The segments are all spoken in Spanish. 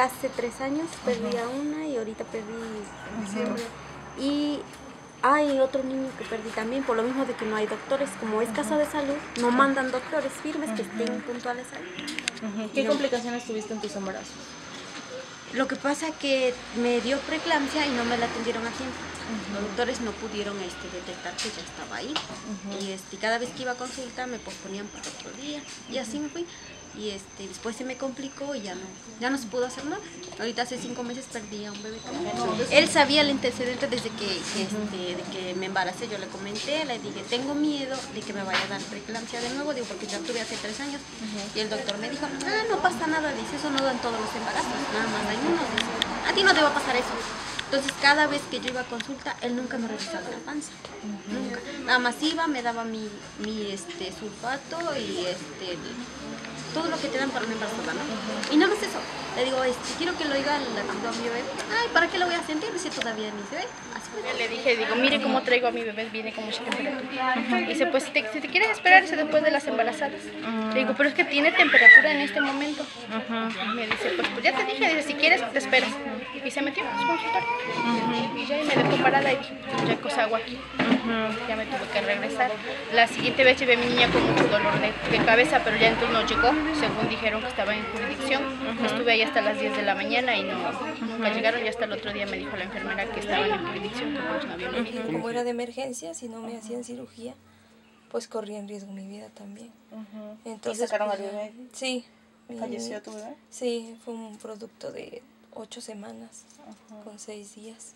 hace 3 años perdí a una y ahorita perdí en diciembre. Y hay otro niño que perdí también, por lo mismo de que no hay doctores. Como es casa de salud, no mandan doctores firmes que estén puntuales ahí. ¿Qué complicaciones tuviste en tus embarazos? Lo que pasa que me dio preeclampsia y no me la atendieron a tiempo. Los doctores no pudieron detectar que ya estaba ahí. Y cada vez que iba a consulta me posponían para otro día. Y así me fui. Y después se me complicó y ya no se pudo hacer nada. Ahorita hace 5 meses perdí a un bebé también. Él sabía el antecedente desde de que me embaracé. Yo le comenté, le dije, tengo miedo de que me vaya a dar preeclampsia de nuevo, digo, porque ya tuve hace 3 años. Y el doctor me dijo, no pasa nada, dice, eso no dan todos los embarazos, nada más hay uno, dice, a ti no te va a pasar eso. Entonces cada vez que yo iba a consulta, él nunca me revisaba la panza, nunca. Nada más iba, me daba mi sulfato y todo lo que te dan para una embarazada, ¿no? Y nada más eso. Le digo, quiero que lo oiga latido a mi bebé. Ay, ¿para qué lo voy a sentir? Dice, todavía ni se ve. Así fue. Le dije, digo, mire cómo traigo a mi bebé, viene con mucha temperatura. Dice, pues si te quieres esperar, dice, después de las embarazadas. Le digo, pero es que tiene temperatura en este momento. Me dice, pues ya te dije, dice, si quieres, te esperas. Y se metió a su consultorio. Y ya me dejó parada y ya cosa hago aquí. Ya me tuve que regresar. La siguiente vez llevé a mi niña con mucho dolor de cabeza, pero ya entonces no llegó, según dijeron que estaba en jurisdicción. Estuve ahí hasta las 10 de la mañana y nunca llegaron, y hasta el otro día me dijo la enfermera que estaban en jurisdicción, que pues no había venido. Como era de emergencia, si no me hacían cirugía, pues corría en riesgo mi vida también. Entonces, ¿Y sacaron al bebé? Sí. ¿Falleció tu bebé? Sí, fue un producto de 8 semanas, con 6 días.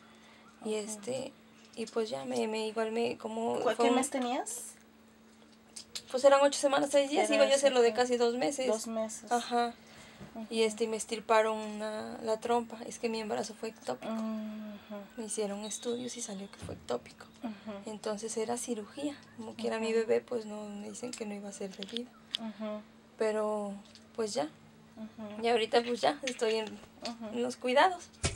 Y pues ya ¿Qué mes tenías? Pues eran 8 semanas, 6 días, iba yo a hacerlo de casi 2 meses. 2 meses. Ajá. Y me estirparon la trompa, es que mi embarazo fue ectópico. Me hicieron estudios y salió que fue ectópico. Entonces era cirugía, como que era mi bebé, pues no me dicen que no iba a ser de vida. Pero pues ya. Y ahorita pues ya estoy en los cuidados.